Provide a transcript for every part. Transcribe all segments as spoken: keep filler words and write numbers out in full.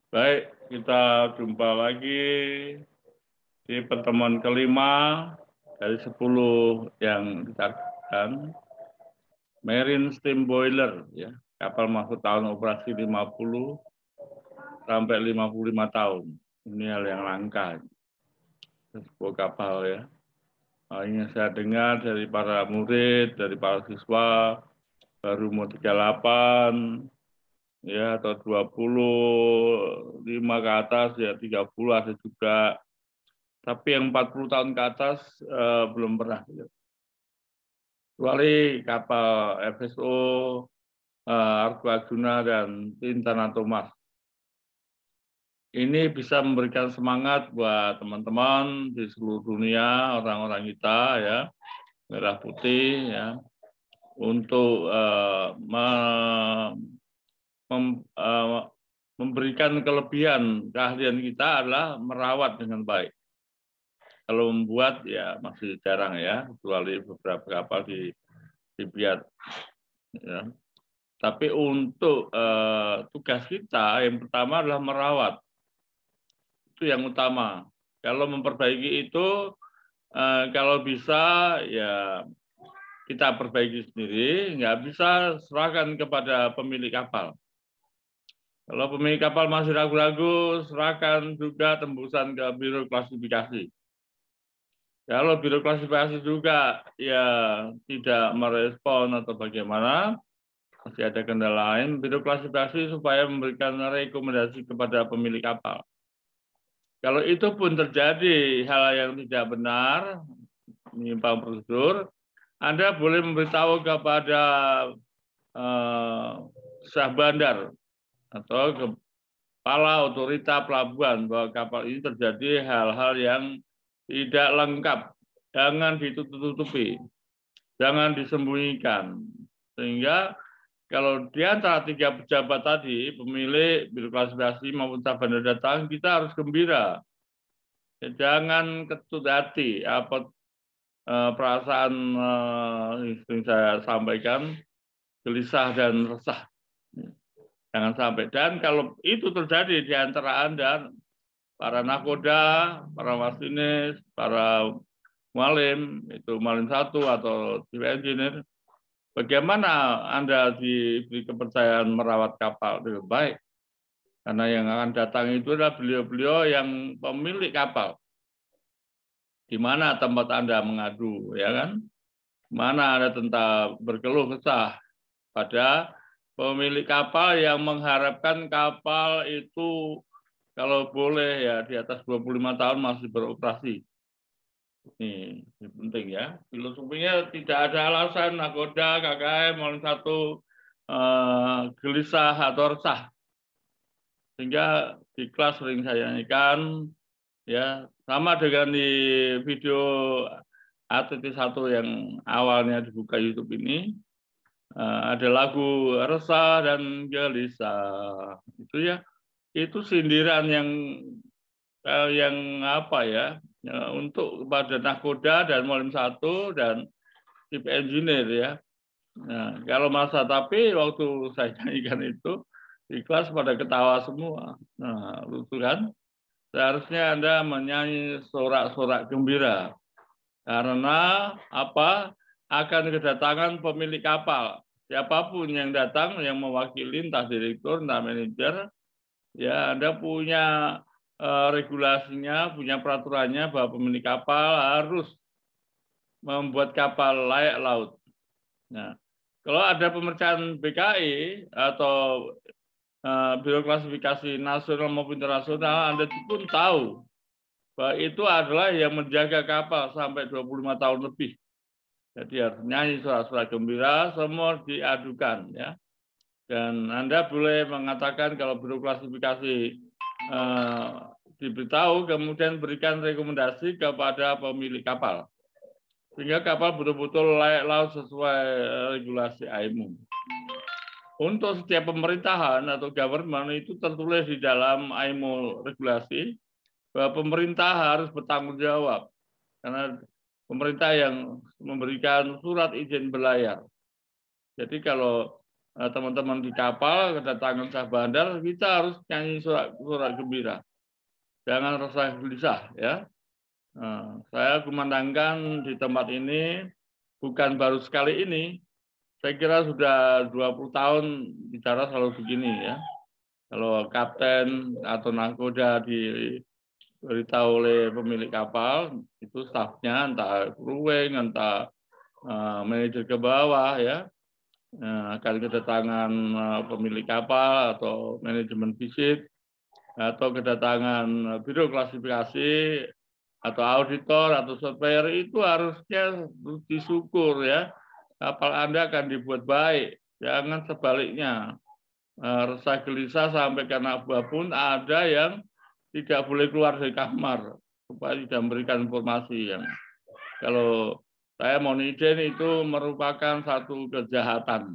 Baik, kita jumpa lagi di pertemuan kelima dari sepuluh yang ditargetkan. Marine Steam Boiler, ya, kapal masuk tahun operasi lima puluh sampai lima puluh lima tahun. Ini hal yang langka. Sebuah kapal, ya. Nah, ini saya dengar dari para murid, dari para siswa, baru umur tiga puluh delapan, ya, atau dua puluh lima ke atas, ya tiga puluh ada juga. Tapi yang empat puluh tahun ke atas eh, belum pernah. Kecuali kapal F S O, eh, Argo Arjuna, dan Tintana Thomas. Ini bisa memberikan semangat buat teman-teman di seluruh dunia, orang-orang kita, ya, merah putih, ya, untuk uh, me, mem, uh, memberikan kelebihan keahlian kita adalah merawat dengan baik. Kalau membuat, ya masih jarang, ya, kecuali beberapa kapal di di Biak, ya. Tapi untuk uh, tugas kita yang pertama adalah merawat. Itu yang utama. Kalau memperbaiki itu, eh, kalau bisa ya kita perbaiki sendiri, nggak bisa serahkan kepada pemilik kapal. Kalau pemilik kapal masih ragu-ragu, serahkan juga tembusan ke biro klasifikasi. Kalau biro klasifikasi juga ya tidak merespon atau bagaimana, masih ada kendala lain, biro klasifikasi supaya memberikan rekomendasi kepada pemilik kapal. Kalau itu pun terjadi hal yang tidak benar, menyimpang prosedur, Anda boleh memberitahu kepada eh, sah bandar atau kepala otorita pelabuhan bahwa kapal ini terjadi hal-hal yang tidak lengkap. Jangan ditutup-tutupi, jangan disembunyikan. Sehingga kalau di antara tiga pejabat tadi, pemilik, biro klasifikasi maupun sah bandar datang, kita harus gembira. Jangan ketut hati, apa eh, perasaan eh, yang saya sampaikan, gelisah dan resah. Jangan sampai. Dan kalau itu terjadi di antara Anda, para nakoda, para masinis, para mualim, itu mualim satu atau chief engineer, bagaimana Anda diberi kepercayaan merawat kapal dengan baik? Karena yang akan datang itu adalah beliau-beliau yang pemilik kapal. Di mana tempat Anda mengadu, ya kan? Mana Anda tentang berkeluh kesah pada pemilik kapal yang mengharapkan kapal itu kalau boleh ya di atas dua puluh lima tahun masih beroperasi. Ini, ini penting, ya. Filosofinya tidak ada alasan nakoda, K K M, Molen satu eh, gelisah atau resah. Sehingga di kelas sering saya nyanyikan, ya sama dengan di video A T T satu yang awalnya dibuka YouTube ini, ada lagu resah dan gelisah, itu ya, itu sindiran yang yang apa ya, untuk kepada nakoda dan mualim satu dan chief engineer, ya. Nah, kalau masa tapi waktu saya nyanyikan itu di kelas pada ketawa semua. Nah, lucu kan? Seharusnya Anda menyanyi sorak-sorak gembira. Karena apa? Akan kedatangan pemilik kapal. Siapapun yang datang, yang mewakili, entah direktur, entah manajer, ya Anda punya eh, regulasinya, punya peraturannya bahwa pemilik kapal harus membuat kapal layak laut. Nah, kalau ada pemeriksaan B K I atau uh, Biro Klasifikasi Nasional maupun internasional, Anda pun tahu bahwa itu adalah yang menjaga kapal sampai dua puluh lima tahun lebih. Jadi harus nyanyi suara-suara gembira, semua diadukan, ya. Dan Anda boleh mengatakan kalau Biro Klasifikasi uh, diberitahu, kemudian berikan rekomendasi kepada pemilik kapal. Sehingga kapal betul-betul layak laut sesuai regulasi I M O. Untuk setiap pemerintahan atau government itu tertulis di dalam I M O regulasi bahwa pemerintah harus bertanggung jawab. Karena pemerintah yang memberikan surat izin berlayar. Jadi kalau teman-teman di kapal kedatangan Syah Bandar, kita harus nyanyi surat, surat gembira. Jangan resah gelisah ya. Nah, saya kumandangkan di tempat ini bukan baru sekali ini. Saya kira sudah dua puluh tahun bicara selalu begini ya. Kalau kapten atau nahkoda diberitahu oleh pemilik kapal, itu stafnya entah crewing, entah uh, manajer ke bawah ya, uh, akan kedatangan uh, pemilik kapal atau manajemen visit atau kedatangan biro klasifikasi atau auditor atau surveyor, itu harusnya disyukur ya. Kapal Anda akan dibuat baik, jangan sebaliknya. Resah gelisah sampai kena buah pun ada yang tidak boleh keluar dari kamar supaya tidak memberikan informasi yang kalau saya mohon izin itu merupakan satu kejahatan.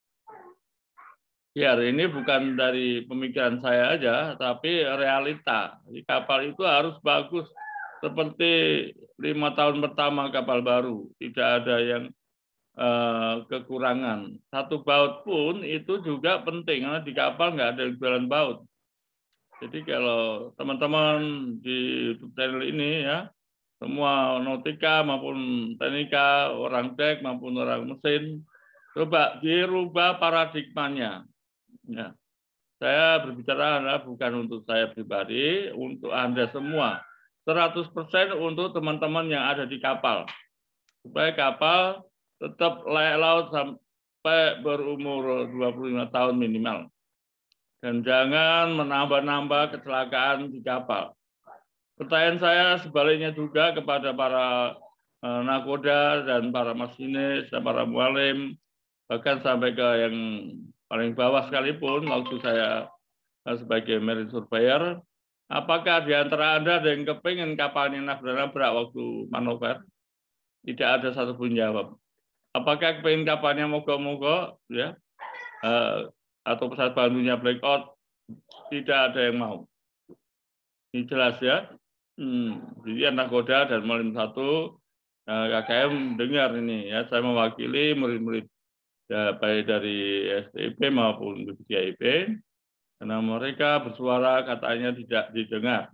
Ya, ini bukan dari pemikiran saya aja, tapi realita. Di kapal itu harus bagus seperti lima tahun pertama kapal baru, tidak ada yang Uh, kekurangan. Satu baut pun itu juga penting, karena di kapal nggak ada jualan baut. Jadi kalau teman-teman di YouTube channel ini ya, semua nautika maupun teknika, orang dek maupun orang mesin, coba dirubah paradigmanya. Ya. Saya berbicara adalah bukan untuk saya pribadi, untuk Anda semua. seratus persen untuk teman-teman yang ada di kapal. Supaya kapal tetap layak laut sampai berumur dua puluh lima tahun minimal. Dan jangan menambah-nambah kecelakaan di kapal. Pertanyaan saya sebaliknya juga kepada para eh, nakoda dan para masinis, dan para mualim, bahkan sampai ke yang paling bawah sekalipun, waktu saya eh, sebagai marine surveyor, apakah di antara Anda ada yang kepingin kapalnya nabrak-nabrak waktu manuver? Tidak ada satupun jawab. Apakah kepingin kapalnya mogok-mogok, ya, uh, atau pesawat bantunya blackout? Tidak ada yang mau. Ini jelas ya. Hmm, jadi nahkoda dan mualim satu uh, K K M dengar ini ya. Saya mewakili murid-murid ya, baik dari S T I P maupun B P J I P, karena mereka bersuara katanya tidak didengar.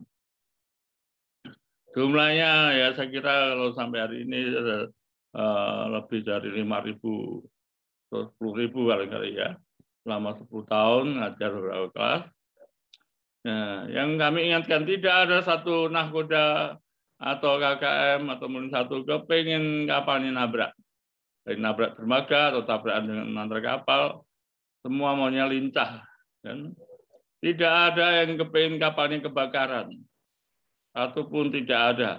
Jumlahnya ya saya kira kalau sampai hari ini uh, lebih dari lima ribu atau sepuluh ribu kali-kali ya, selama sepuluh tahun ngajar beberapa kelas. Nah, yang kami ingatkan, tidak ada satu nahkoda atau K K M atau mualim satu kepingin kapalnya nabrak. Baik nabrak dermaga atau tabrakan dengan antar kapal, semua maunya lincah. Dan tidak ada yang kepingin kapalnya kebakaran. Satupun tidak ada.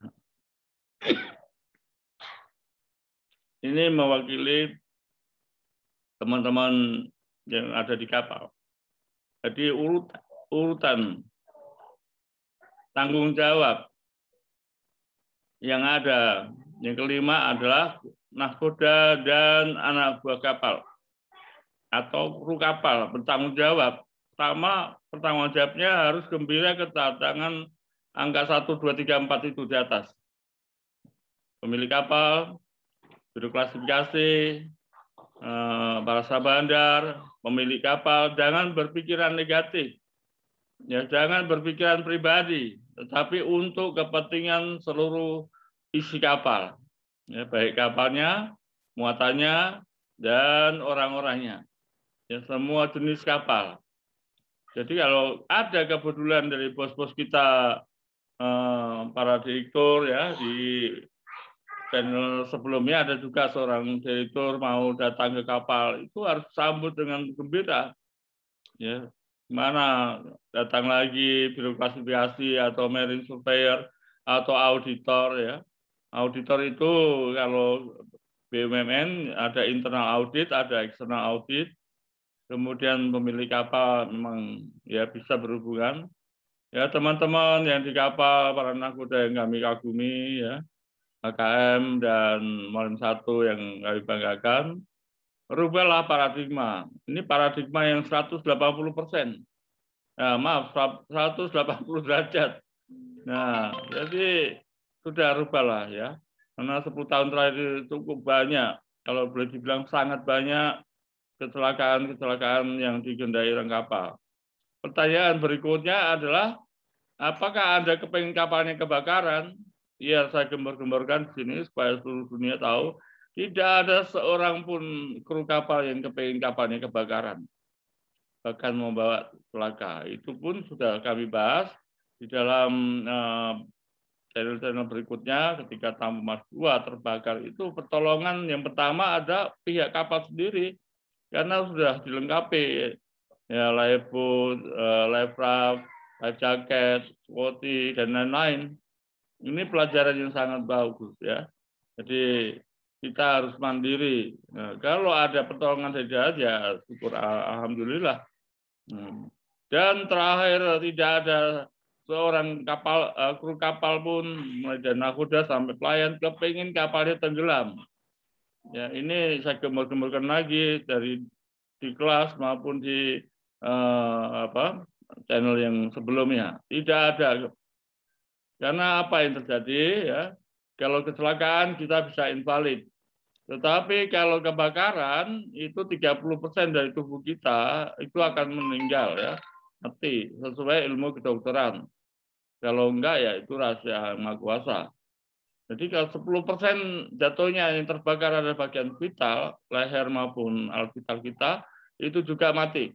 Ini mewakili teman-teman yang ada di kapal. Jadi urut, urutan tanggung jawab yang ada. Yang kelima adalah nahkoda dan anak buah kapal atau kru kapal bertanggung jawab. Pertama, pertanggung jawabnya harus gembira kedatangan angka satu, dua, tiga, empat itu di atas. Pemilik kapal, biro klasifikasi, para Syah Bandar, pemilik kapal, jangan berpikiran negatif. Ya, jangan berpikiran pribadi, tetapi untuk kepentingan seluruh isi kapal. Ya, baik kapalnya, muatannya, dan orang-orangnya. Ya, semua jenis kapal. Jadi kalau ada kepedulian dari bos-bos kita, para direktur ya, di channel sebelumnya ada juga seorang direktur mau datang ke kapal, itu harus sambut dengan gembira. Ya, mana datang lagi biro klasifikasi atau marine surveyor atau auditor ya. Auditor itu kalau B U M N ada internal audit, ada external audit. Kemudian pemilik kapal memang ya bisa berhubungan. Ya, teman-teman yang di kapal, para nahkoda yang kami kagumi ya, K K M dan mualim satu yang kami banggakan, rubahlah paradigma. Ini paradigma yang seratus delapan puluh persen. Nah, maaf, seratus delapan puluh derajat. Nah, jadi sudah rubahlah ya. Karena sepuluh tahun terakhir cukup banyak, kalau boleh dibilang sangat banyak kecelakaan-kecelakaan yang dikendai orang kapal. Pertanyaan berikutnya adalah, apakah Anda kepingin kapalnya kebakaran? Ya, saya gembar-gemborkan di sini supaya seluruh dunia tahu, tidak ada seorang pun kru kapal yang kepingin kapalnya kebakaran, bahkan membawa celaka. Itu pun sudah kami bahas di dalam channel-channel berikutnya. Ketika Tampu Mas dua terbakar, itu pertolongan yang pertama ada pihak kapal sendiri, karena sudah dilengkapi ya lifeboat, life raft, life jacket, SWOTI, dan lain-lain. Ini pelajaran yang sangat bagus ya. Jadi kita harus mandiri. Nah, kalau ada pertolongan dari darat ya syukur alhamdulillah. Dan terakhir, tidak ada seorang kapal kru kapal pun mulai dari nakoda sampai pelayan kepingin kapalnya tenggelam. Ya, ini saya gembar-gemborkan lagi dari di kelas maupun di eh, apa channel yang sebelumnya. Tidak ada. Karena apa yang terjadi ya? Kalau kecelakaan kita bisa invalid. Tetapi kalau kebakaran itu tiga puluh persen dari tubuh kita itu akan meninggal ya, mati sesuai ilmu kedokteran. Kalau enggak ya itu rahasia yang Maha Kuasa. Jadi kalau sepuluh persen jatuhnya yang terbakar adalah bagian vital, leher maupun alat vital kita, itu juga mati.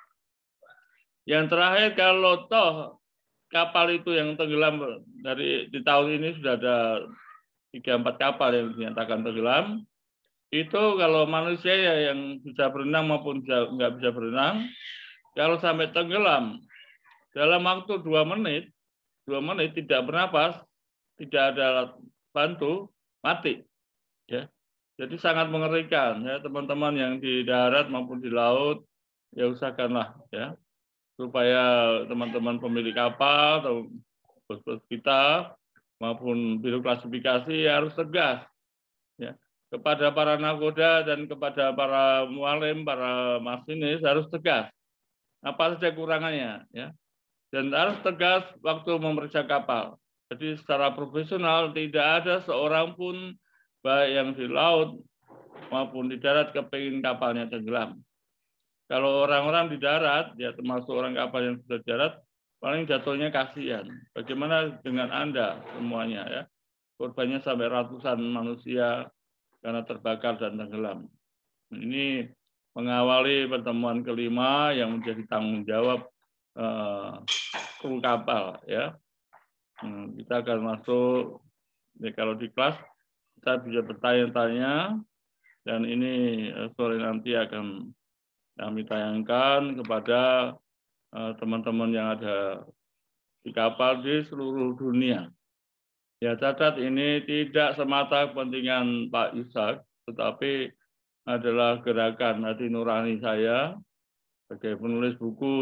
Yang terakhir, kalau toh kapal itu yang tenggelam, dari di tahun ini sudah ada tiga empat kapal yang dinyatakan tenggelam. Itu kalau manusia ya yang bisa berenang maupun nggak bisa berenang, kalau sampai tenggelam dalam waktu dua menit, dua menit tidak bernapas, tidak ada alat bantu, mati. Ya, jadi sangat mengerikan ya teman-teman yang di darat maupun di laut, ya usahakanlah ya supaya teman-teman pemilik kapal atau bos-bos kita maupun biro klasifikasi harus tegas ya kepada para nakoda dan kepada para mualim, para masinis harus tegas apa saja kurangannya ya, dan harus tegas waktu memeriksa kapal. Jadi secara profesional tidak ada seorang pun baik yang di laut maupun di darat kepingin kapalnya tenggelam. Kalau orang-orang di darat, ya termasuk orang kapal yang sudah di darat, paling jatuhnya kasihan. Bagaimana dengan Anda semuanya ya? Korbannya sampai ratusan manusia karena terbakar dan tenggelam. Ini mengawali pertemuan kelima yang menjadi tanggung jawab eh, kru kapal ya. Hmm, kita akan masuk, ya, kalau di kelas kita bisa bertanya-tanya, dan ini sore nanti akan kami tayangkan kepada teman-teman uh, yang ada di kapal di seluruh dunia. Ya, catat ini tidak semata kepentingan Pak Ishak, tetapi adalah gerakan hati nurani saya sebagai penulis buku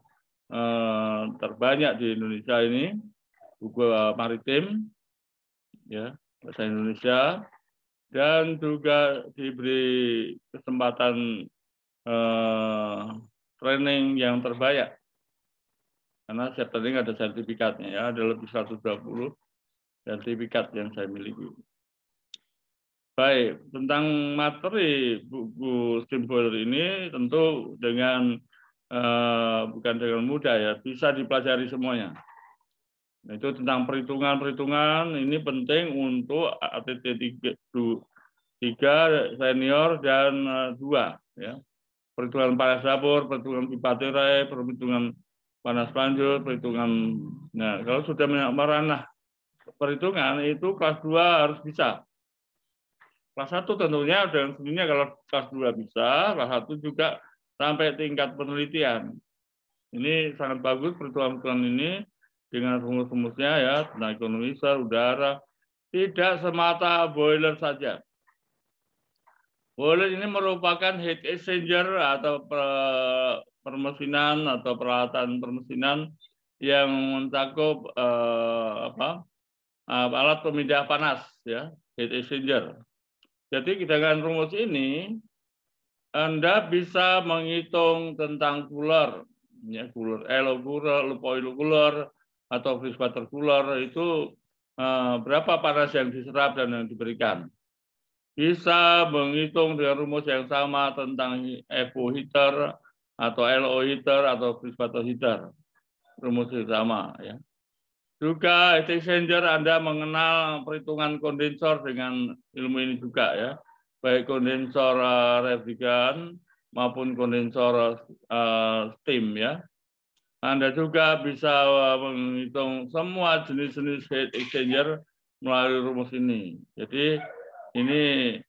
uh, terbanyak di Indonesia ini, buku uh, maritim, ya bahasa Indonesia, dan juga diberi kesempatan uh, training yang terbanyak, karena setiap training ada sertifikatnya ya, ada lebih seratus dua puluh sertifikat yang saya miliki. Baik, tentang materi buku Steamboiler ini tentu dengan uh, bukan dengan mudah ya, bisa dipelajari semuanya. Nah, itu tentang perhitungan-perhitungan ini penting untuk A T T tiga senior dan dua ya. Perhitungan panas dapur, perhitungan pipa tirai, perhitungan panas lanjut, perhitungan. Nah, kalau sudah meranah perhitungan itu kelas dua harus bisa. Kelas satu tentunya dengan sendirinya kalau kelas dua bisa, kelas satu juga sampai tingkat penelitian. Ini sangat bagus perhitungan-perhitungan ini dengan rumus-rumusnya ya, tentang ekonomi besar, udara, tidak semata boiler saja. Boiler ini merupakan heat exchanger atau permesinan atau peralatan permesinan yang mencakup eh, apa, alat pemindah panas ya, heat exchanger. Jadi dengan rumus ini Anda bisa menghitung tentang cooler, ya cooler, elo cooler, oil cooler atau freeze water cooler itu eh, berapa panas yang diserap dan yang diberikan. bisa menghitung dengan rumus yang sama tentang F O heater atau L O heater atau freeze water heater. Rumus yang sama ya. Juga heat exchanger Anda mengenal perhitungan kondensor dengan ilmu ini juga ya. Baik kondensor uh, refrigeran maupun kondensor uh, steam ya. Anda juga bisa menghitung semua jenis-jenis heat exchanger melalui rumus ini. Jadi ini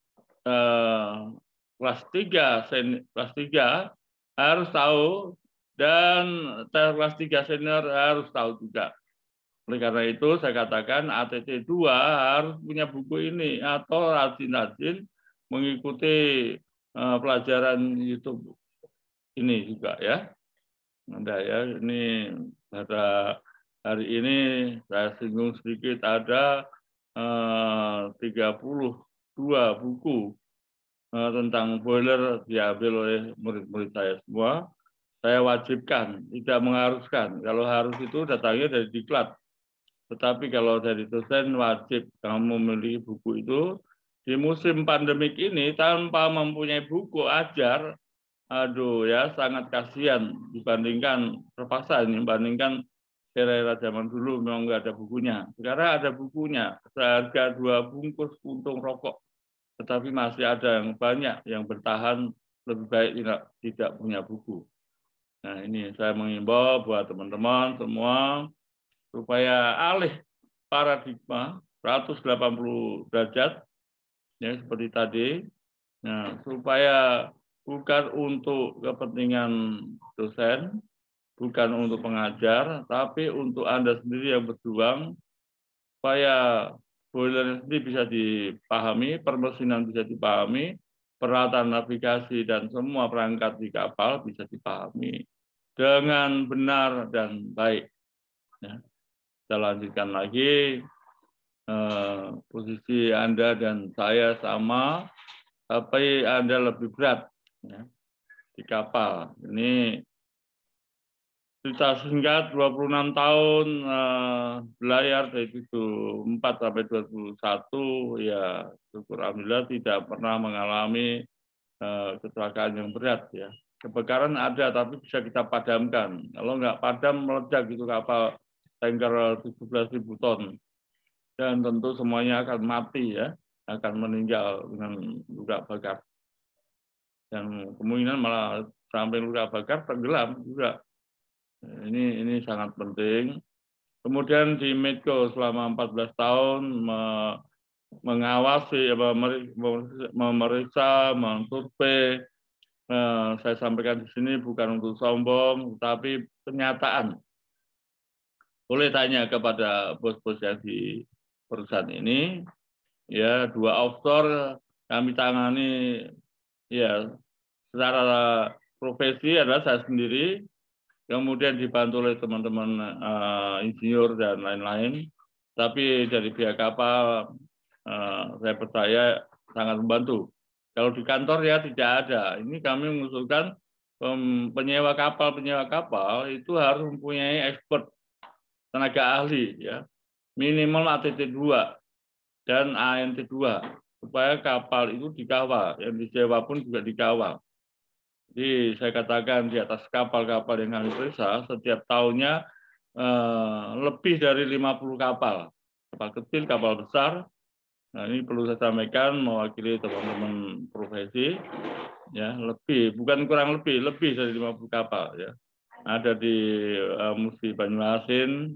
eh, kelas tiga, kelas tiga harus tahu dan kelas tiga senior harus tahu juga. Oleh karena itu saya katakan A T T dua harus punya buku ini atau rajin-rajin mengikuti eh, pelajaran YouTube ini juga ya. Ada ya, ini pada hari ini saya singgung sedikit ada eh, tiga puluh dua buku eh, tentang boiler diambil oleh murid-murid saya semua. Saya wajibkan, tidak mengharuskan. Kalau harus itu datangnya dari diklat. Tetapi kalau dari dosen wajib kamu memiliki buku itu. Di musim pandemik ini tanpa mempunyai buku ajar, aduh ya sangat kasihan dibandingkan terpaksa ini dibandingkan era-era zaman dulu memang nggak ada bukunya. Sekarang ada bukunya seharga dua bungkus puntung rokok, tetapi masih ada yang banyak yang bertahan lebih baik tidak tidak punya buku. Nah ini saya mengimbau buat teman-teman semua supaya alih paradigma seratus delapan puluh derajat ya seperti tadi, nah supaya bukan untuk kepentingan dosen, bukan untuk pengajar, tapi untuk Anda sendiri yang berjuang, supaya boiler ini bisa dipahami, permesinan bisa dipahami, peralatan navigasi dan semua perangkat di kapal bisa dipahami dengan benar dan baik. Ya. Kita lanjutkan lagi, eh, posisi Anda dan saya sama, tapi Anda lebih berat. Ya. Di kapal. Ini cerita singkat dua puluh enam tahun eh, belayar dari tujuh puluh empat sampai dua puluh satu ya syukur alhamdulillah tidak pernah mengalami eh, kecelakaan yang berat ya. Kebakaran ada tapi bisa kita padamkan. Kalau nggak padam meledak gitu kapal tanker tujuh belas ribu ton. Dan tentu semuanya akan mati ya, akan meninggal dengan luka bakar. Dan kemungkinan malah sampai luka bakar tenggelam juga. Ini ini sangat penting. Kemudian di Medco selama empat belas tahun me, mengawasi, memeriksa, mensurvei. Eh, saya sampaikan di sini bukan untuk sombong, tapi kenyataan. Boleh tanya kepada bos-bos yang di perusahaan ini. Ya, dua offshore kami tangani ya secara profesi adalah saya sendiri. Kemudian dibantu oleh teman-teman uh, insinyur dan lain-lain. Tapi dari pihak kapal, uh, saya percaya sangat membantu. Kalau di kantor ya tidak ada. Ini kami mengusulkan um, penyewa kapal, penyewa kapal itu harus mempunyai expert, tenaga ahli, ya minimal A T T dua dan A N T dua supaya kapal itu dikawal, yang disewa pun juga dikawal. Jadi saya katakan di atas kapal-kapal yang kami periksa, setiap tahunnya eh, lebih dari lima puluh kapal. Kapal kecil, kapal besar. Nah ini perlu saya sampaikan mewakili teman-teman profesi. Ya, lebih, bukan kurang lebih, lebih dari lima puluh kapal. Ya. Ada di uh, Musi Banyuasin,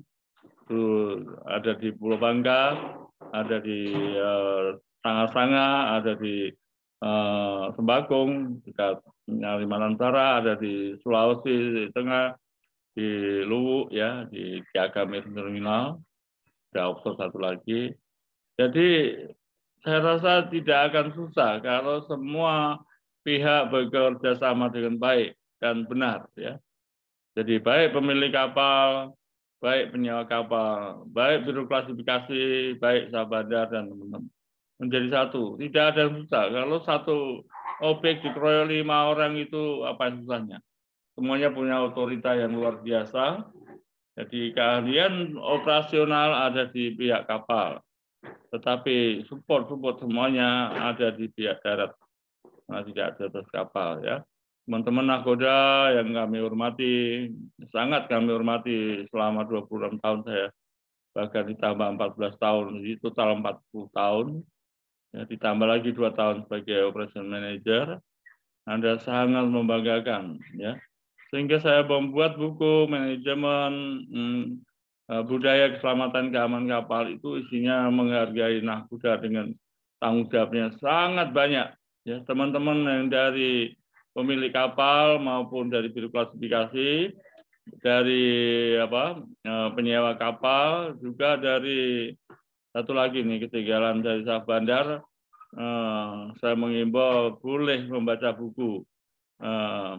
ada di Pulau Bangka, ada di uh, Sanga-Sanga, ada di uh, Sembakung, dekat Kalimantan Utara, ada di Sulawesi Tengah, di Luwu, ya, di Kiagamir Terminal, ada offshore satu lagi. Jadi saya rasa tidak akan susah kalau semua pihak bekerja sama dengan baik dan benar, ya. Jadi baik pemilik kapal, baik penyewa kapal, baik biro klasifikasi, baik sabandar dan teman-teman menjadi satu. Tidak ada yang susah. Kalau satu objek dikeroyok lima orang itu apa yang susahnya? Semuanya punya otorita yang luar biasa. Jadi keahlian operasional ada di pihak kapal. Tetapi support-support semuanya ada di pihak darat, nah, tidak ada atas kapal ya. Teman-teman nahkoda yang kami hormati, sangat kami hormati selama dua puluh enam tahun saya, bahkan ditambah empat belas tahun, jadi total empat puluh tahun, ya, ditambah lagi dua tahun sebagai operation manager, Anda sangat membanggakan, ya. Sehingga saya membuat buku manajemen hmm, budaya keselamatan keamanan kapal, itu isinya menghargai nahkoda dengan tanggung jawabnya sangat banyak. Ya, teman-teman yang dari pemilik kapal maupun dari biro klasifikasi, dari apa penyewa kapal, juga dari satu lagi nih ketinggalan dari Sah Bandar, eh, saya mengimbau boleh membaca buku eh,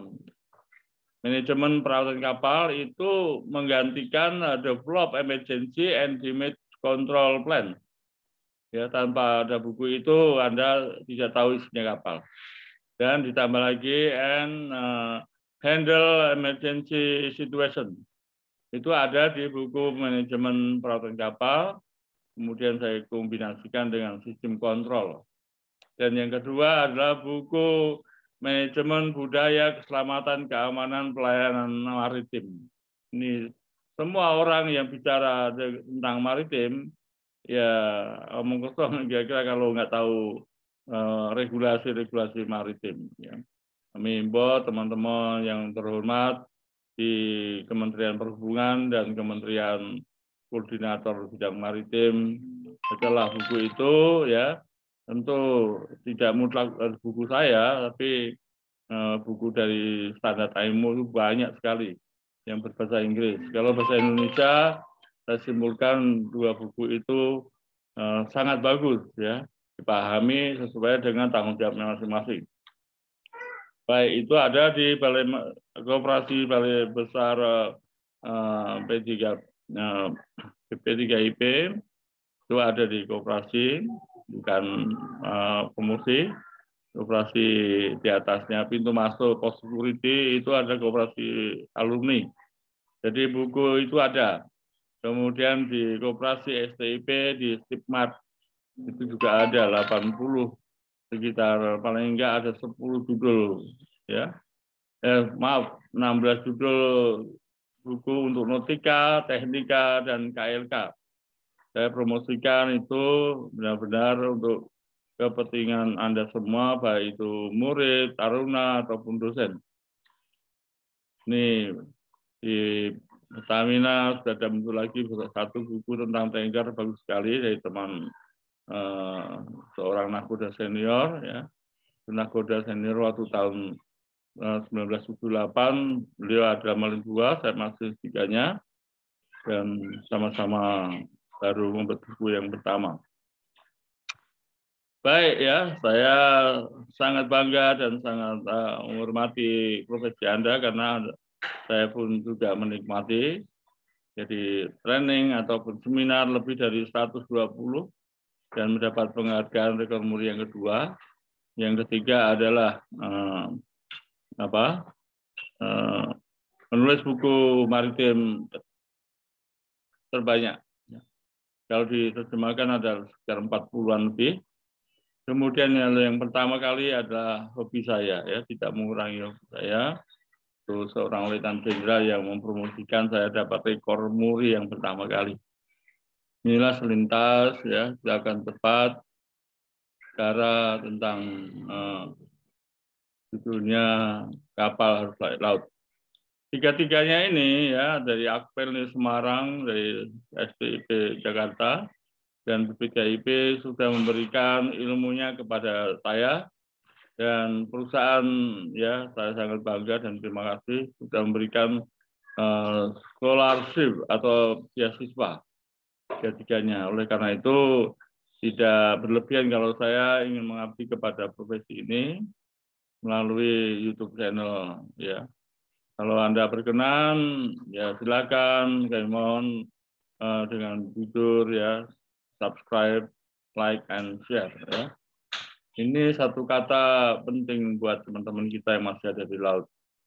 manajemen perawatan kapal, itu menggantikan uh, develop emergency and damage control plan. Ya, tanpa ada buku itu Anda tidak tahu isinya kapal. Dan ditambah lagi and uh, handle emergency situation. Itu ada di buku manajemen perawatan kapal. Kemudian saya kombinasikan dengan sistem kontrol. Dan yang kedua adalah buku manajemen budaya keselamatan keamanan pelayanan maritim. Ini semua orang yang bicara tentang maritim, ya omong kosong kira-kira kalau nggak tahu regulasi-regulasi uh, maritim. Ya. Kami himbau teman-teman yang terhormat di Kementerian Perhubungan dan Kementerian Koordinator Bidang Maritim, setelah buku itu ya, tentu tidak mutlak buku saya, tapi uh, buku dari Standar I M O itu banyak sekali yang berbahasa Inggris. Kalau bahasa Indonesia, saya simpulkan dua buku itu uh, sangat bagus ya, dipahami sesuai dengan tanggung jawabnya masing-masing. Baik, itu ada di Balai Koperasi Balai Besar uh, P tiga uh, P tiga I P, itu ada di koperasi, bukan uh, komersi. Koperasi di atasnya pintu masuk pos security itu ada koperasi alumni. Jadi buku itu ada. Kemudian di koperasi S T I P di Stipmat itu juga ada delapan puluh, sekitar paling enggak ada sepuluh judul ya. Eh maaf, enam belas judul buku untuk nautika, teknika dan K L K. Saya promosikan itu benar-benar untuk kepentingan Anda semua, baik itu murid, taruna, ataupun dosen. Ini di Pertamina sudah ada muncul lagi satu buku tentang tanker, bagus sekali dari teman eh, seorang nahkoda senior, ya. Nahkoda senior waktu tahun eh, seribu sembilan ratus tujuh puluh delapan, beliau ada maling dua, saya masih tiganya, dan sama-sama baru membuat buku yang pertama. Baik ya, saya sangat bangga dan sangat uh, menghormati profesi Anda karena saya pun juga menikmati. Jadi training ataupun seminar lebih dari seratus dua puluh dan mendapat penghargaan rekor muri yang kedua. Yang ketiga adalah uh, apa? Uh, menulis buku maritim terbanyak. Kalau diterjemahkan ada sekitar empat puluhan lebih. Kemudian yang pertama kali adalah hobi saya, ya, tidak mengurangi hobi saya. Itu seorang Letnan Jenderal yang mempromosikan saya dapat rekor muri yang pertama kali. Inilah selintas, ya, silakan tepat cara tentang eh, judulnya kapal harus layak laut. Tiga-tiganya ini ya dari Akpel di Semarang, dari S T I P Jakarta, dan B P K I P sudah memberikan ilmunya kepada saya, dan perusahaan ya saya sangat bangga dan terima kasih sudah memberikan uh, scholarship atau beasiswa ketiganya. Oleh karena itu tidak berlebihan kalau saya ingin mengabdi kepada profesi ini melalui YouTube channel ya. Kalau Anda berkenan ya silakan, kami mohon uh, dengan jujur ya, subscribe, like, and share ya. Ini satu kata penting buat teman-teman kita yang masih ada di laut.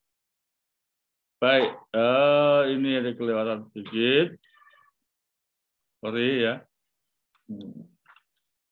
Baik, uh, ini ada kelewatan sedikit. Sorry ya.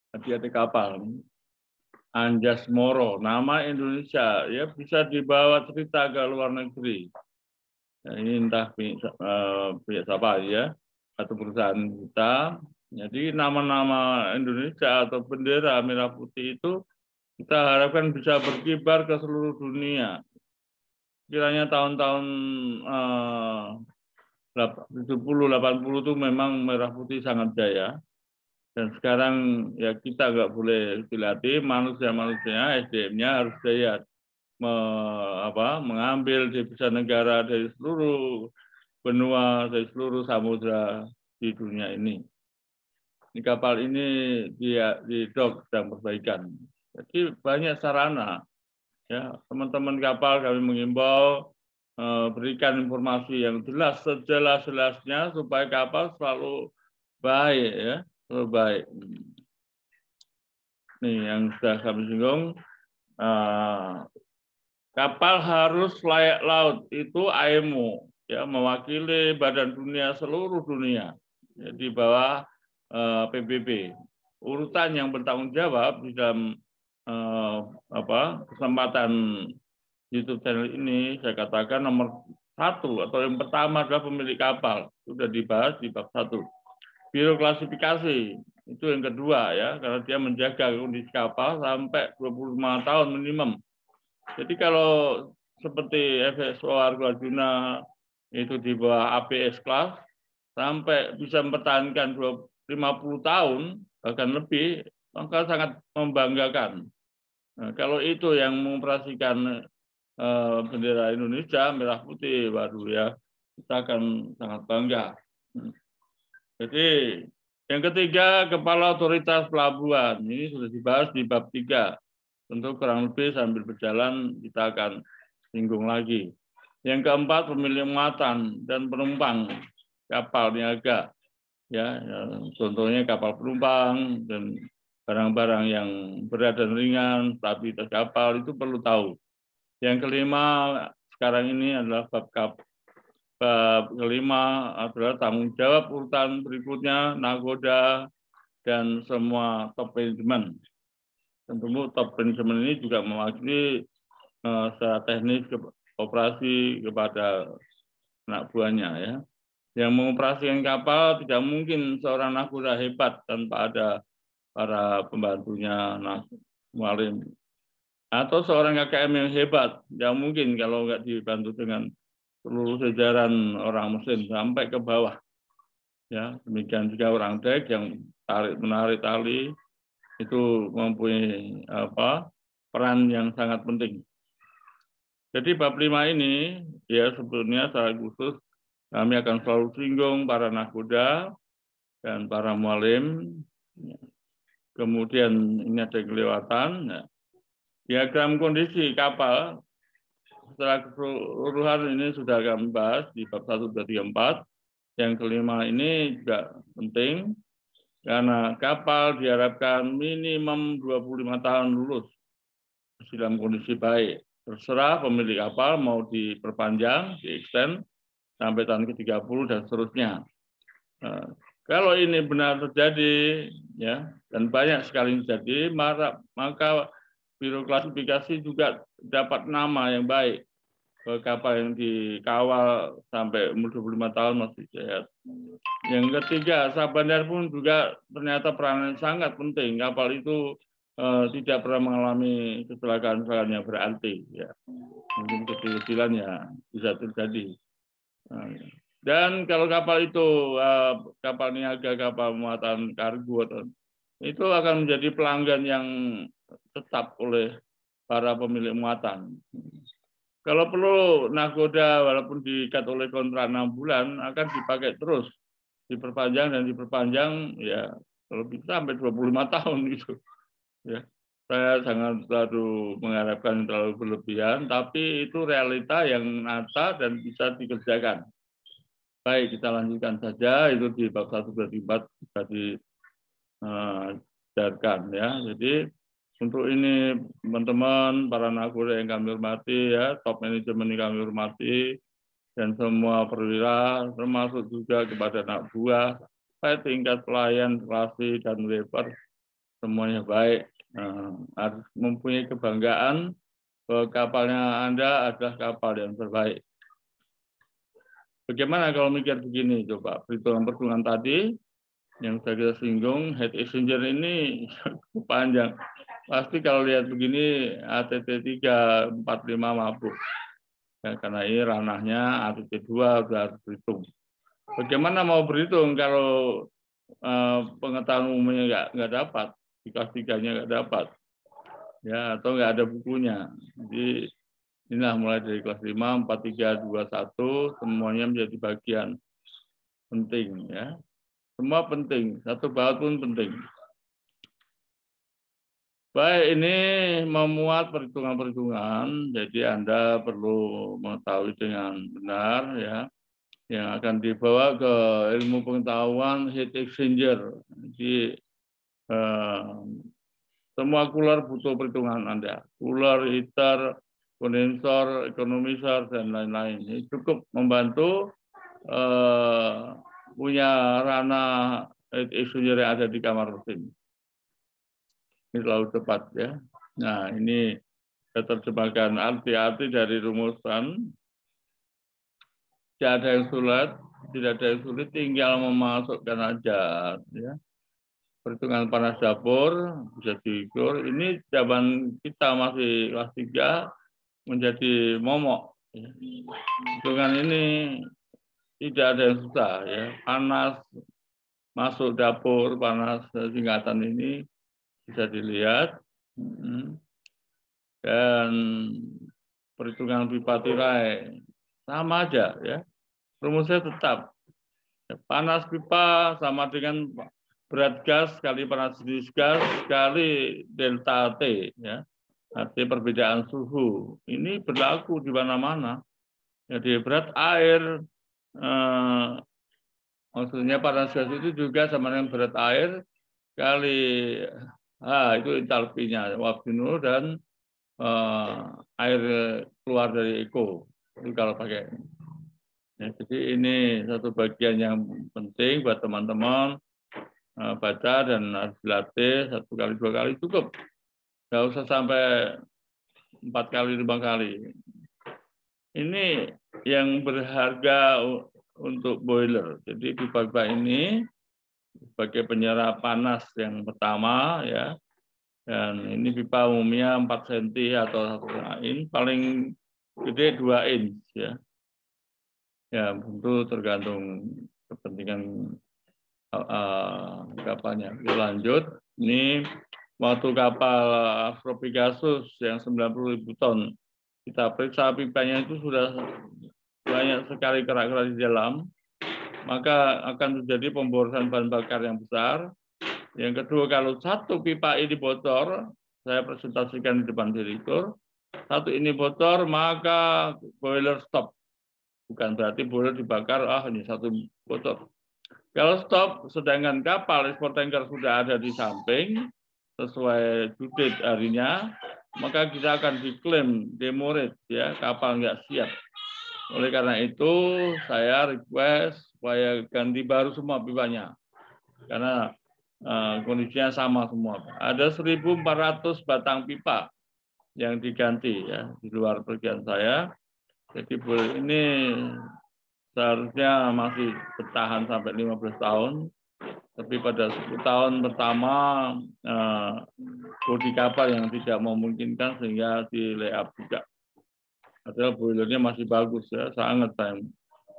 hati-hati kapal. Anjas Moro, nama Indonesia, ya bisa dibawa cerita ke luar negeri. Ya, ini entah pihak, uh, pihak apa ya, atau perusahaan kita. Jadi nama-nama Indonesia atau bendera merah putih itu kita harapkan bisa berkibar ke seluruh dunia. Kiranya tahun-tahun uh, tujuh puluh delapan puluh itu memang merah putih sangat jaya. Dan sekarang ya kita nggak boleh dilatih, manusia-manusia S D M-nya harus jaya me, apa, mengambil devisa negara dari seluruh benua, dari seluruh samudra di dunia ini. Di kapal ini dia di dock sedang perbaikan. Jadi banyak sarana. Ya, teman-teman kapal kami mengimbau eh, berikan informasi yang jelas sejelas-jelasnya supaya kapal selalu baik ya. Baik. Nih yang sudah kami singgung, uh, kapal harus layak laut itu I M O, ya mewakili Badan Dunia seluruh dunia, ya, di bawah uh, P B B. Urutan yang bertanggung jawab di dalam uh, apa kesempatan YouTube channel ini saya katakan nomor satu atau yang pertama adalah pemilik kapal, sudah dibahas di bab satu. Biro klasifikasi itu yang kedua ya, karena dia menjaga kondisi kapal sampai dua puluh lima tahun minimum. Jadi kalau seperti F S O Argo Arjuna itu di bawah A P S class sampai bisa mempertahankan lima puluh tahun bahkan lebih, maka sangat membanggakan. Nah, kalau itu yang mengoperasikan eh, bendera Indonesia merah putih, waduh ya, kita akan sangat bangga. Jadi yang ketiga, Kepala Otoritas Pelabuhan. Ini sudah dibahas di bab tiga. Tentu kurang lebih sambil berjalan kita akan singgung lagi. Yang keempat, pemilik muatan dan penumpang kapal niaga. Ya, ya, contohnya kapal penumpang dan barang-barang yang berat dan ringan, stabilitas kapal itu perlu tahu. Yang kelima, sekarang ini adalah bab kapal. Bab kelima adalah tanggung jawab urutan berikutnya, nakoda, dan semua top manajemen. Tentu top manajemen ini juga mewakili uh, secara teknis ke, operasi kepada anak buahnya. Ya. Yang mengoperasikan kapal tidak mungkin seorang nakoda hebat tanpa ada para pembantunya, mualim. Atau seorang K K M yang hebat, tidak mungkin kalau nggak dibantu dengan seluruh jajaran orang Muslim sampai ke bawah. Ya, demikian juga orang dek yang tarik menarik tali itu mempunyai apa peran yang sangat penting. Jadi bab lima ini ya sebetulnya secara khusus kami akan selalu singgung para nakoda dan para mualim. Kemudian ini ada kelewatan. Ya. Diagram kondisi kapal setelah keseluruhan ini sudah kami bahas di bab satu, dua, tiga, empat. Yang kelima ini juga penting karena kapal diharapkan minimum dua puluh lima tahun lulus dalam kondisi baik. Terserah pemilik kapal mau diperpanjang, di-extend sampai tahun ke tiga puluh dan seterusnya. Nah, kalau ini benar terjadi ya dan banyak sekali terjadi, maka Biro Klasifikasi juga dapat nama yang baik. Kapal yang dikawal sampai umur dua puluh lima tahun masih sehat. Yang ketiga, Sabandar pun juga ternyata peranan sangat penting. Kapal itu eh, tidak pernah mengalami kecelakaan-kecelakaan yang berarti. Ya. Mungkin kecil-kecilan ya bisa terjadi. Nah, dan kalau kapal itu, eh, kapal niaga, kapal muatan kargo, itu akan menjadi pelanggan yang tetap oleh para pemilik muatan. Kalau perlu nakoda walaupun diikat oleh kontrak enam bulan akan dipakai terus, diperpanjang dan diperpanjang ya kalau bisa sampai dua puluh lima tahun gitu. Ya. Saya sangat terlalu mengharapkan terlalu berlebihan, tapi itu realita yang nyata dan bisa dikerjakan. Baik, kita lanjutkan saja itu di bab satu dua empat bisa diajarkan ya. Jadi untuk ini teman-teman, para nakoda yang kami hormati, ya, top manajemen yang kami hormati, dan semua perwira, termasuk juga kepada anak buah, saya tingkat pelayan, relasi, dan labor, semuanya baik. Nah, harus mempunyai kebanggaan bahwa kapalnya Anda adalah kapal yang terbaik. Bagaimana kalau mikir begini, coba perhitungan-perhitungan tadi yang sudah kita singgung, heat exchanger ini cukup panjang. Pasti kalau lihat begini A T T tiga, empat, lima mabuk. Ya, karena ini ranahnya A T T dua sudah harus berhitung. Bagaimana mau berhitung kalau eh, pengetahuan umumnya nggak nggak dapat, di kelas tiganya nggak dapat, ya atau nggak ada bukunya. Jadi inilah mulai dari kelas lima, empat, tiga, dua, satu, semuanya menjadi bagian penting. Ya. Semua penting, satu baut pun penting. Baik, ini memuat perhitungan-perhitungan, jadi Anda perlu mengetahui dengan benar ya, yang akan dibawa ke ilmu pengetahuan heat exchanger. Jadi eh, semua cooler butuh perhitungan Anda. Cooler, heater, kondensor, economizer, dan lain-lain. Ini cukup membantu eh, punya ranah heat exchanger yang ada di kamar mesin. Ini selalu tepat ya. Nah ini saya terjemahkan arti-arti dari rumusan. Tidak ada yang sulit, tidak ada yang sulit, tinggal memasukkan aja. Ya. Perhitungan panas dapur bisa diukur. Ini zaman kita masih kelas tiga menjadi momok. Ya. Perhitungan ini tidak ada yang susah. Ya. Panas masuk dapur, panas singkatan ini bisa dilihat. Dan perhitungan pipa tirai sama aja ya. Rumusnya tetap. Panas pipa sama dengan berat gas kali panas jenis gas kali delta T ya. Arti perbedaan suhu. Ini berlaku di mana-mana. Jadi berat air eh, maksudnya panas gas itu juga sama dengan berat air kali ah itu entalpinya Wabdino dan eh, air keluar dari Eko. Itu kalau pakai. Ya, jadi ini satu bagian yang penting buat teman-teman uh, baca dan harus dilatih satu kali dua kali cukup, nggak usah sampai empat kali lima kali. Ini yang berharga untuk boiler. Jadi pipa-pipa ini sebagai penyerap panas yang pertama ya, dan ini pipa umumnya empat sentimeter atau satu in, paling gede dua inch ya. Ya, tentu tergantung kepentingan uh, kapalnya. Lanjut, ini waktu kapal Afropegasus yang sembilan puluh ribu ton, kita periksa pipanya itu sudah banyak sekali kerak-kerak di dalam, maka akan terjadi pemborosan bahan bakar yang besar. Yang kedua, kalau satu pipa ini bocor, saya presentasikan di depan direktur, satu ini bocor, maka boiler stop. Bukan berarti boiler dibakar, ah ini satu bocor. Kalau stop, sedangkan kapal ekspor tanker sudah ada di samping, sesuai due date harinya, maka kita akan diklaim demurrage, ya, kapal nggak siap. Oleh karena itu, saya request supaya ganti baru semua pipanya. Karena uh, kondisinya sama semua. Ada seribu empat ratus batang pipa yang diganti ya di luar perkiraan saya. Jadi ini seharusnya masih bertahan sampai lima belas tahun. Tapi pada sepuluh tahun pertama eh, bodi kapal yang tidak memungkinkan sehingga di layup juga. Padahal boilernya masih bagus ya, sangat sayang.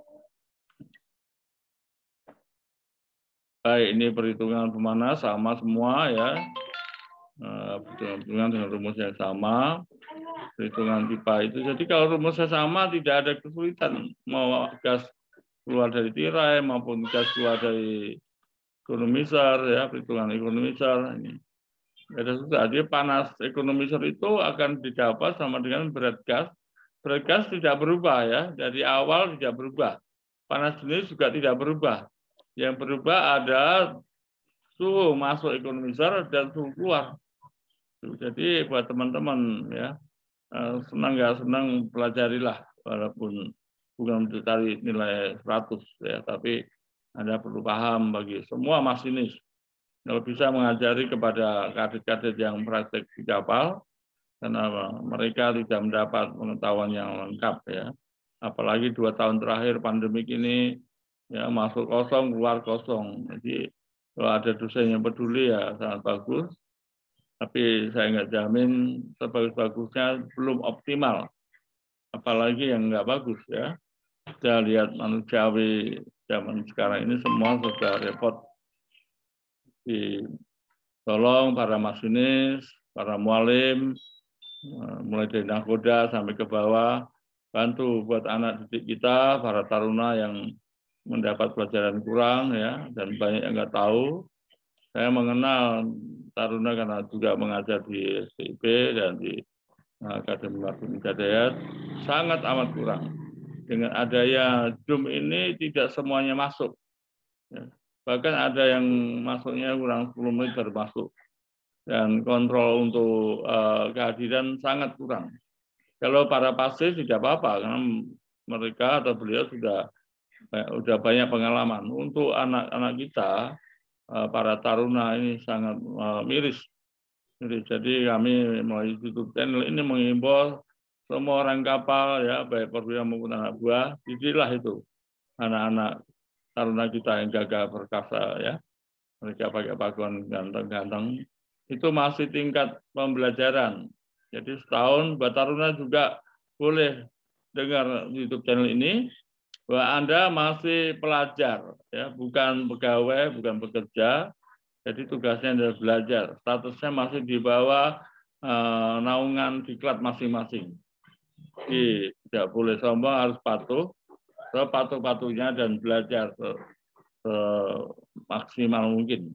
Baik, ini perhitungan pemanas sama semua ya. Perhitungan dengan rumus yang sama. Perhitungan pipa itu. Jadi kalau rumusnya sama tidak ada kesulitan mau gas keluar dari tirai maupun gas keluar dari economizer ya, perhitungan economizer ini. Ada susah. Jadi panas economizer itu akan didapat sama dengan berat gas. Berat gas tidak berubah ya, dari awal tidak berubah. Panas jenis juga tidak berubah. Yang berubah ada suhu masuk economizer dan suhu keluar. Jadi buat teman-teman ya, senang nggak senang pelajarilah, walaupun bukan untuk cari nilai seratus ya, tapi Anda perlu paham bagi semua masinis. Kalau bisa mengajari kepada kadet-kadet yang praktek di kapal, karena mereka tidak mendapat pengetahuan yang lengkap ya. Apalagi dua tahun terakhir pandemik ini ya masuk kosong, keluar kosong. Jadi kalau ada dosen yang peduli ya sangat bagus. Tapi saya nggak jamin sebagus-bagusnya belum optimal. Apalagi yang nggak bagus ya. Saya lihat manusiawi zaman sekarang ini semua sudah repot. Tolong para masinis, para mualim, mulai dari nakoda sampai ke bawah, bantu buat anak didik kita, para taruna yang mendapat pelajaran kurang ya, dan banyak yang nggak tahu. Saya mengenal taruna karena juga mengajar di S T I P dan di Akademi Mardani Hidayat, sangat amat kurang. Dengan adanya Zoom ini tidak semuanya masuk. Ya. Bahkan ada yang masuknya kurang sepuluh menit baru masuk. Dan kontrol untuk uh, kehadiran sangat kurang. Kalau para pasif tidak apa-apa, karena mereka atau beliau sudah sudah banyak pengalaman. Untuk anak-anak kita, uh, para taruna ini sangat uh, miris. Jadi kami melalui YouTube channel ini mengimbau semua orang kapal, ya baik perwira maupun anak buah, didiklah itu anak-anak taruna kita yang gagah perkasa, ya. Mereka pakai pakaian ganteng-ganteng. Itu masih tingkat pembelajaran. Jadi setahun buat taruna juga boleh dengar YouTube channel ini bahwa Anda masih pelajar, ya, bukan pegawai, bukan pekerja. Jadi tugasnya adalah belajar. Statusnya masih di bawah eh, naungan diklat masing-masing. Jadi tidak boleh sombong, harus patuh, sepatuh-patuhnya dan belajar semaksimal mungkin.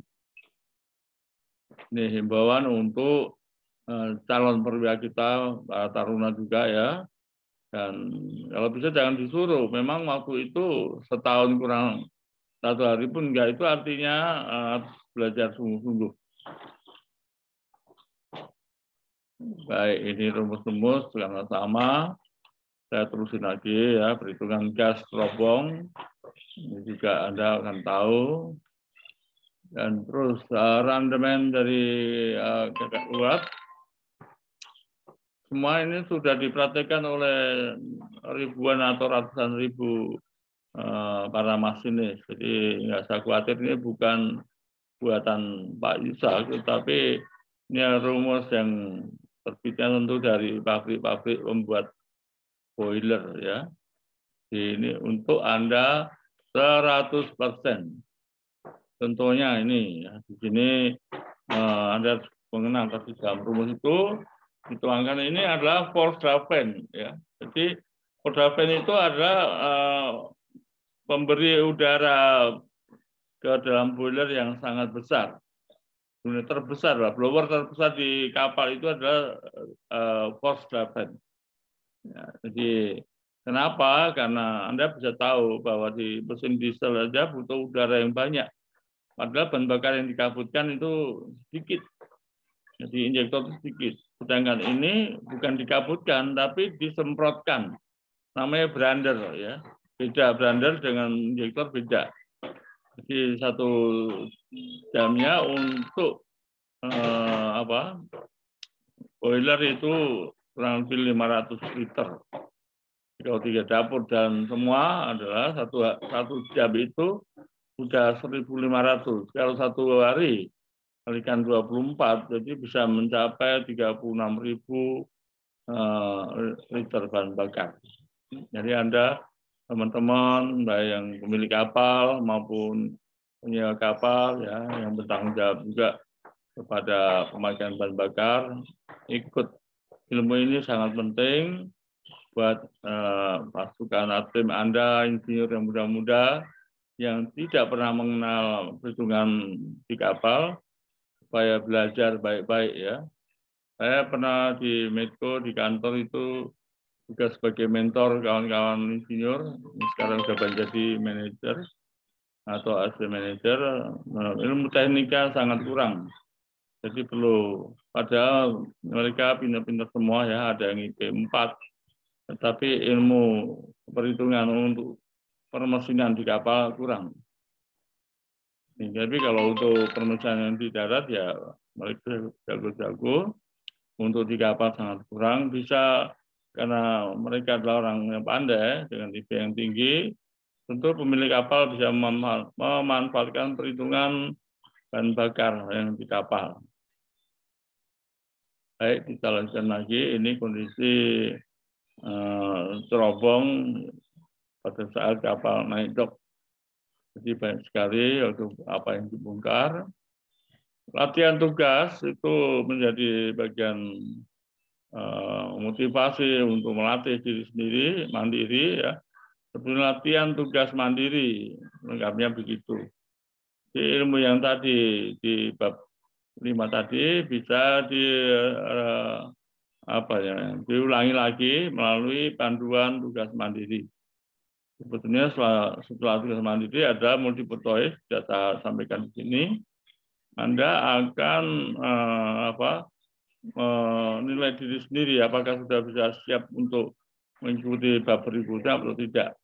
Ini himbauan untuk uh, calon perwira kita, para taruna juga ya. Dan kalau bisa jangan disuruh. Memang waktu itu setahun kurang satu hari pun enggak, itu artinya uh, belajar sungguh-sungguh. Baik, ini rumus-rumus sama-sama. Saya terusin lagi ya, perhitungan gas terobong. Ini juga Anda akan tahu. Dan terus uh, randemen dari uh, kakak uap. Semua ini sudah dipraktekkan oleh ribuan atau ratusan ribu uh, para masinis. Jadi nggak usah khawatir, ini bukan buatan Pak Yusak, tetapi ini rumus yang terbitnya tentu dari pabrik-pabrik pembuat boiler ya. Ini untuk Anda seratus persen. Tentunya ini ya, di sini uh, Anda mengenal tadi dalam rumus itu dituangkan ini adalah force draft-fan ya. Jadi force draft-fan itu adalah uh, pemberi udara ke dalam boiler yang sangat besar. Unit terbesar lah, blower terbesar di kapal itu adalah uh, force draft-fan. Ya, jadi kenapa? Karena Anda bisa tahu bahwa di mesin diesel saja butuh udara yang banyak. Padahal bahan bakar yang dikabutkan itu sedikit. Jadi injektor itu sedikit. Sedangkan ini bukan dikabutkan, tapi disemprotkan. Namanya brander ya. Beda brander dengan injektor beda. Jadi satu jamnya untuk eh, apa? Boiler itu kurang lebih lima ratus liter. Kalau tiga dapur dan semua adalah satu satu jam itu sudah seribu lima ratus. Kalau satu hari kalikan dua puluh empat, jadi bisa mencapai tiga puluh enam ribu uh, liter bahan bakar. Jadi Anda, teman-teman, baik yang pemilik kapal maupun penyewa kapal, ya, yang bertanggung jawab juga kepada pemakaian bahan bakar, ikut ilmu ini sangat penting buat uh, pasukan tim Anda, insinyur yang muda-muda, yang tidak pernah mengenal perhitungan di kapal, supaya belajar baik-baik ya. Saya pernah di Medco, di kantor itu juga sebagai mentor kawan-kawan insinyur, sekarang sudah menjadi manajer atau asisten manajer, ilmu teknika sangat kurang. Jadi perlu, padahal mereka pintar-pintar semua ya, ada yang I P empat, tetapi ilmu perhitungan untuk permesinan di kapal kurang. Tapi kalau untuk pemesanan yang di darat ya mereka jago-jago, untuk di kapal sangat kurang, bisa karena mereka adalah orang yang pandai dengan I P yang tinggi, tentu pemilik kapal bisa memanfaatkan perhitungan bahan bakar yang di kapal. Baik, kita lanjutkan lagi. Ini kondisi eh, cerobong pada saat kapal naik dok. Jadi banyak sekali untuk apa yang dibongkar. Latihan tugas itu menjadi bagian uh, motivasi untuk melatih diri sendiri, mandiri ya. Sebelum latihan tugas mandiri, lengkapnya begitu. Di ilmu yang tadi di bab lima tadi bisa di uh, apa ya, diulangi lagi melalui panduan tugas mandiri. Sebetulnya setelah, setelah tugas mandiri ada multiple choice, sudah saya sampaikan di sini. Anda akan eh, apa, menilai diri sendiri apakah sudah bisa siap untuk mengikuti bab berikutnya atau tidak.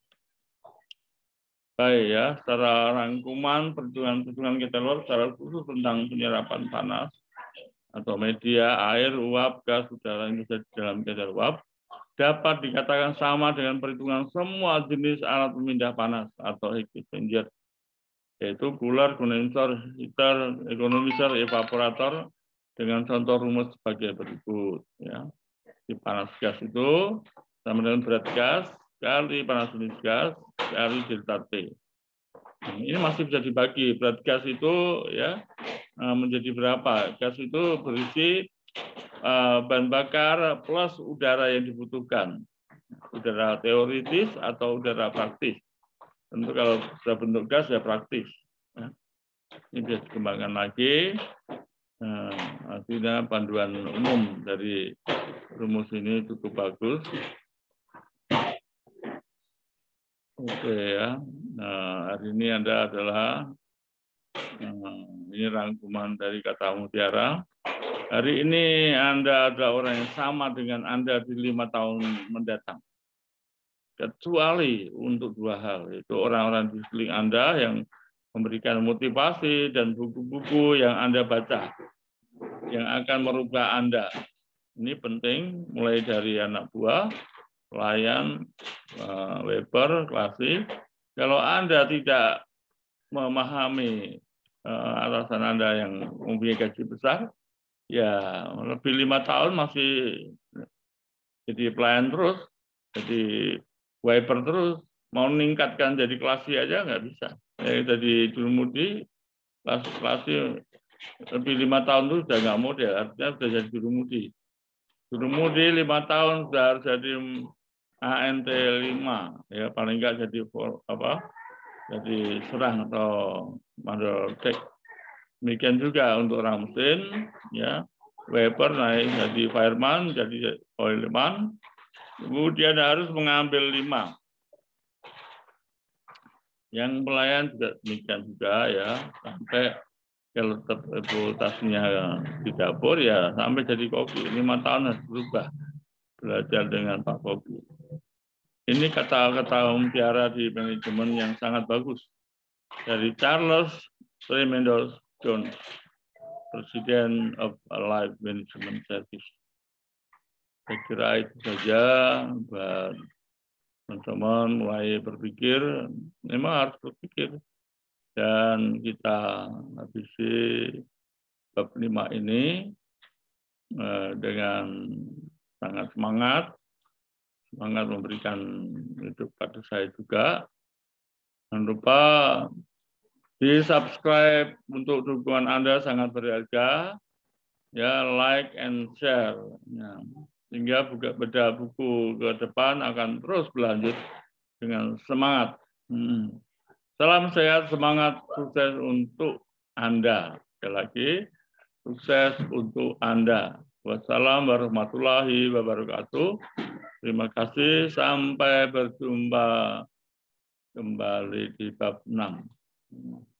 Baik ya, secara rangkuman perhitungan-perhitungan Ketelor secara khusus tentang penyerapan panas atau media, air, uap, gas, udara yang bisa di dalam ketel uap dapat dikatakan sama dengan perhitungan semua jenis alat pemindah panas atau heat exchanger, yaitu cooler, kondensor, heater, economizer, evaporator, dengan contoh rumus sebagai berikut. Ya. Di panas gas itu sama dengan berat gas kali panas jenis gas kali delta T. Ini masih bisa dibagi. Berat gas itu ya menjadi berapa? Gas itu berisi bahan bakar plus udara yang dibutuhkan. Udara teoritis atau udara praktis. Tentu kalau sudah bentuk gas ya praktis. Ini bisa dikembangkan lagi. Nah, artinya panduan umum dari rumus ini cukup bagus. Oke ya. Nah, hari ini Anda adalah nah, ini rangkuman dari kata mutiara. Hari ini Anda adalah orang yang sama dengan Anda di lima tahun mendatang. Kecuali untuk dua hal, yaitu orang-orang di sekeliling Anda yang memberikan motivasi dan buku-buku yang Anda baca, yang akan merubah Anda. Ini penting, mulai dari anak buah, pelayan, Weber, klasik. Kalau Anda tidak memahami atasan Anda yang mempunyai gaji besar, ya lebih lima tahun masih jadi pelayan terus, jadi Weber terus, mau meningkatkan jadi klasi aja nggak bisa. Ya, jadi jurumudi, klasi lebih lima tahun itu sudah nggak model, artinya sudah jadi jurumudi. Jurumudi lima tahun sudah harus jadi A N T lima, ya paling nggak jadi apa? Jadi serang atau mandor tek. Demikian juga untuk orang mesin, ya Weber naik jadi fireman, jadi oilman. Kemudian harus mengambil lima. Yang pelayan juga demikian juga ya, sampai kalau tetap reputasinya di dapur ya sampai jadi koki. Lima tahun harus berubah, belajar dengan Pak Koki. Ini kata-kata mutiara di manajemen yang sangat bagus dari Charles Tremaine Jones, President of Allied Management Service. Saya kira itu saja buat teman-teman mulai berpikir, memang harus berpikir. Dan kita habisi bab lima ini dengan sangat semangat, semangat memberikan hidup pada saya juga. Jangan lupa di subscribe untuk dukungan Anda sangat berharga. Ya, like and share. Ya. Sehingga buka beda buku ke depan akan terus berlanjut dengan semangat. Hmm. Salam sehat, semangat, sukses untuk Anda. Sekali lagi, sukses untuk Anda. Wassalamualaikum warahmatullahi wabarakatuh. Terima kasih, sampai berjumpa kembali di bab enam.